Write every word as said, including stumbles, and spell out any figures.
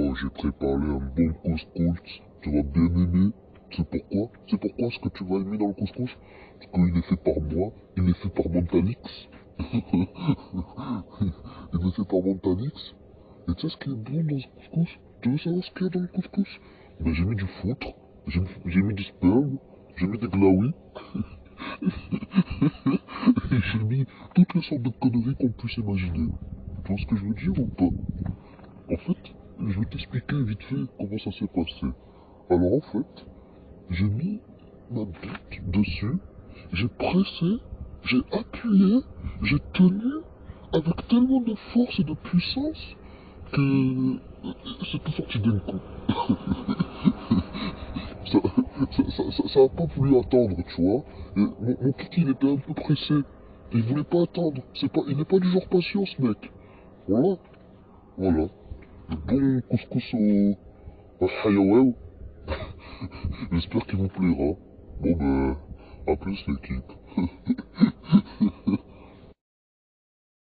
Oh, j'ai préparé un bon couscous. Tu vas bien aimer. C'est pourquoi C'est pourquoi ce que tu vas aimer dans le couscous? Parce qu'il est fait par moi, il est fait par Montalix. Il est fait par Montalix. Et tu sais ce qui est bon dans ce couscous? Tu veux savoir ce qu'il y a dans le couscous? Ben j'ai mis du foutre, j'ai j'ai mis du sperme, j'ai mis des glaouis, et j'ai mis toutes les sortes de conneries qu'on puisse imaginer. Tu vois ce que je veux dire ou pas? En fait, je vais t'expliquer vite fait comment ça s'est passé. Alors en fait, j'ai mis ma bite dessus, j'ai pressé, j'ai appuyé, j'ai tenu avec tellement de force et de puissance que c'est tout sorti d'un coup. ça, ça, ça, ça, ça a pas voulu attendre, tu vois. Et mon, mon kiki, il était un peu pressé. Il voulait pas attendre. C'est pas, il n'est pas du genre patient, ce mec. Voilà. Voilà. Le bon couscous au, au hayaouou. J'espère qu'il vous plaira. Bon ben, à plus l'équipe.